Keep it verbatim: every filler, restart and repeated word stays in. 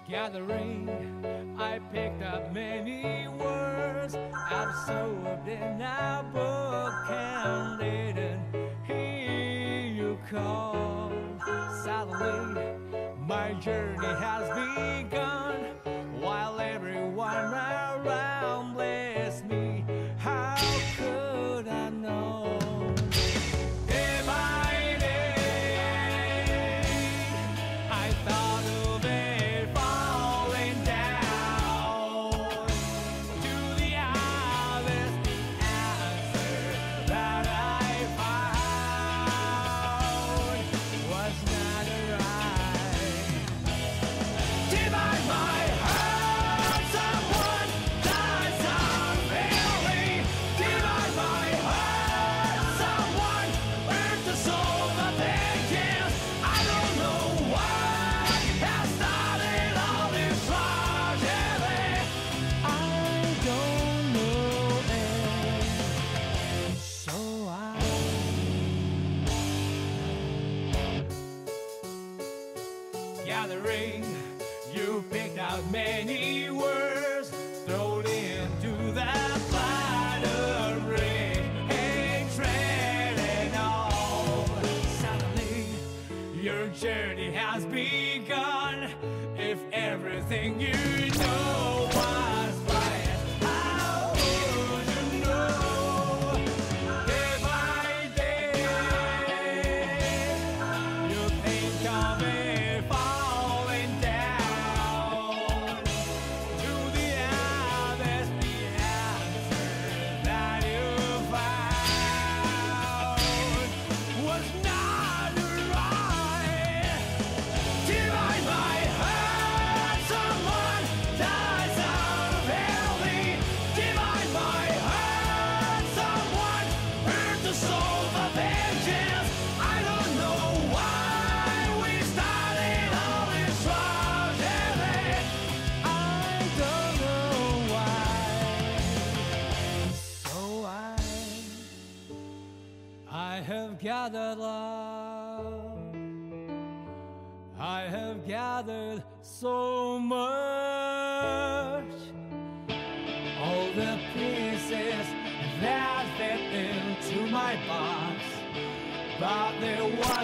gathering, I picked up many words absorbed in a book and didn't hear you call. Suddenly, my journey has begun while everyone around bless me. How could I know? Day by day, I thought of it falling down to the abyss. The answer that I found was not right. Divide my heart, someone dies unfairly. Divide my heart, someone burnt the soul of vengeance. I don't know what has started all this tragedy. I don't know it, so I gathering, you picked out many words, thrown into that flood of rage, hatred and all. Suddenly, your journey has begun. If everything you know was right, how would you know? Day by day, you think of it falling down to the abyss. The answer that you found was not right. Divide my heart, someone dies unfairly. Divide my heart, someone burnt the soul of vengeance. I don't know why we started all this tragedy. I don't know why, so I I have gathered love, I have gathered so much, all the pieces that fit into my box, but there was